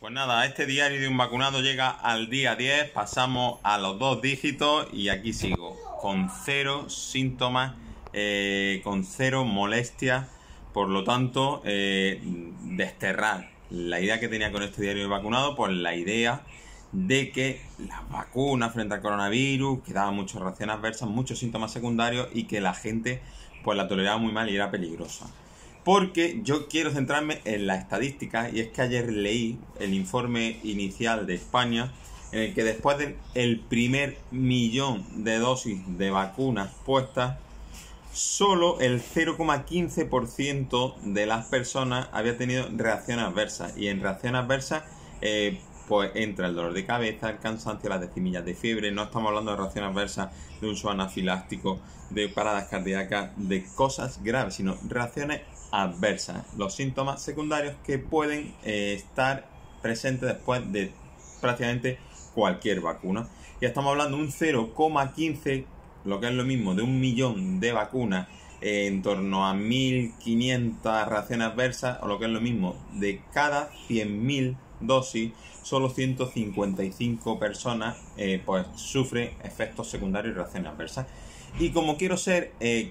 Pues nada, este diario de un vacunado llega al día 10, pasamos a los 2 dígitos y aquí sigo, con 0 síntomas, con 0 molestias, por lo tanto, desterrar la idea que tenía con este diario de vacunado, pues la idea de que las vacunas frente al coronavirus, que daban muchas reacciones adversas, muchos síntomas secundarios y que la gente pues la toleraba muy mal y era peligrosa. Porque yo quiero centrarme en la estadística, y es que ayer leí el informe inicial de España en el que después del primer millón de dosis de vacunas puestas, solo el 0,15% de las personas había tenido reacciones adversas. Y en reacciones adversas pues entra el dolor de cabeza, el cansancio, las decimillas de fiebre. No estamos hablando de reacciones adversas de un shock anafiláctico, de paradas cardíacas, de cosas graves, sino reacciones adversas, los síntomas secundarios que pueden estar presentes después de prácticamente cualquier vacuna. Ya estamos hablando de un 0,15, lo que es lo mismo de un millón de vacunas, en torno a 1.500 reacciones adversas, o lo que es lo mismo, de cada 100.000 dosis, solo 155 personas pues sufren efectos secundarios y reacciones adversas. Y como quiero ser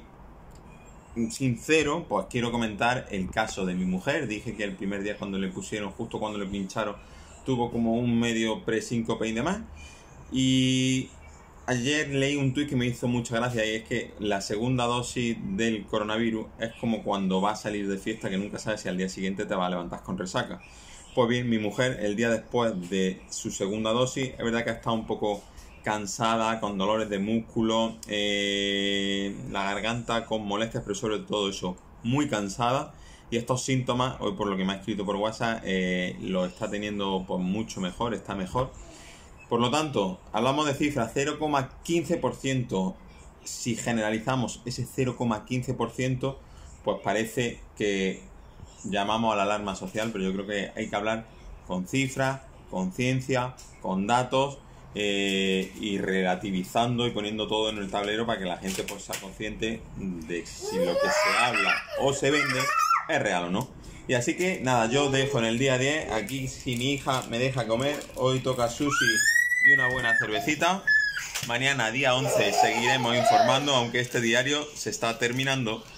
sincero, pues quiero comentar el caso de mi mujer. Dije que el primer día cuando le pusieron, justo cuando le pincharon, tuvo como un medio presíncope y demás. Y ayer leí un tuit que me hizo mucha gracia, y es que la segunda dosis del coronavirus es como cuando vas a salir de fiesta, que nunca sabes si al día siguiente te vas a levantar con resaca. Pues bien, mi mujer el día después de su segunda dosis, es verdad que ha estado un poco cansada, con dolores de músculo, la garganta con molestias, pero sobre todo eso, muy cansada. Y estos síntomas, hoy por lo que me ha escrito por WhatsApp, lo está teniendo pues mucho mejor, está mejor. Por lo tanto, hablamos de cifras, 0,15%. Si generalizamos ese 0,15%, pues parece que llamamos a la alarma social, pero yo creo que hay que hablar con cifras, con ciencia, con datos, y relativizando y poniendo todo en el tablero para que la gente pues sea consciente de si lo que se habla o se vende es real o no. Y así que nada, yo dejo en el día 10, aquí si mi hija me deja comer, hoy toca sushi y una buena cervecita. Mañana día 11 seguiremos informando, aunque este diario se está terminando.